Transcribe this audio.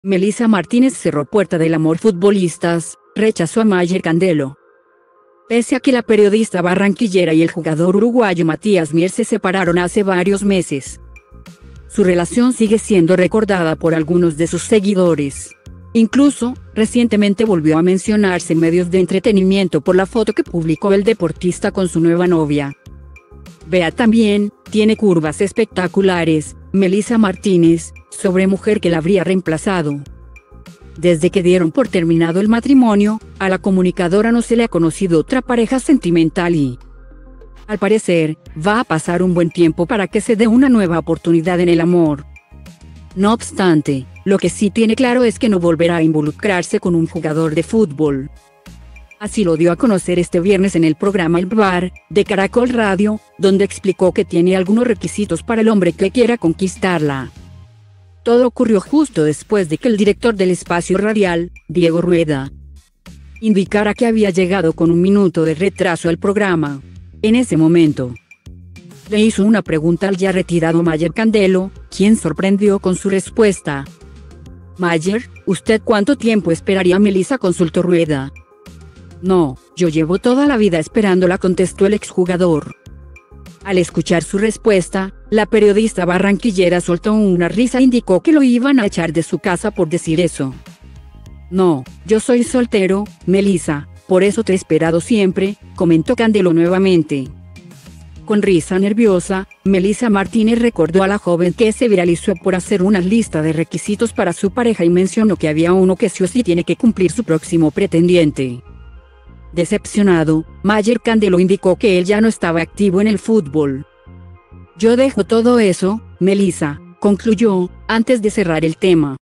Melissa Martínez cerró puerta del amor futbolistas, rechazó a Mayer Candelo. Pese a que la periodista barranquillera y el jugador uruguayo Matías Mier se separaron hace varios meses, su relación sigue siendo recordada por algunos de sus seguidores. Incluso, recientemente volvió a mencionarse en medios de entretenimiento por la foto que publicó el deportista con su nueva novia. Vea también, tiene curvas espectaculares, Melissa Martínez, sobre mujer que la habría reemplazado. Desde que dieron por terminado el matrimonio, a la comunicadora no se le ha conocido otra pareja sentimental y, al parecer, va a pasar un buen tiempo para que se dé una nueva oportunidad en el amor. No obstante, lo que sí tiene claro es que no volverá a involucrarse con un jugador de fútbol. Así lo dio a conocer este viernes en el programa El Bar, de Caracol Radio, donde explicó que tiene algunos requisitos para el hombre que quiera conquistarla. Todo ocurrió justo después de que el director del espacio radial, Diego Rueda, indicara que había llegado con un minuto de retraso al programa. En ese momento, le hizo una pregunta al ya retirado Mayer Candelo, quien sorprendió con su respuesta. «Mayer, ¿usted cuánto tiempo esperaría a Melissa?», consultó Rueda. «No, yo llevo toda la vida esperándola», contestó el exjugador. Al escuchar su respuesta, la periodista barranquillera soltó una risa e indicó que lo iban a echar de su casa por decir eso. «No, yo soy soltero, Melissa, por eso te he esperado siempre», comentó Candelo nuevamente. Con risa nerviosa, Melissa Martínez recordó a la joven que se viralizó por hacer una lista de requisitos para su pareja y mencionó que había uno que sí o sí tiene que cumplir su próximo pretendiente. Decepcionado, Mayer Candelo indicó que él ya no estaba activo en el fútbol. «Yo dejo todo eso, Melissa», concluyó, antes de cerrar el tema.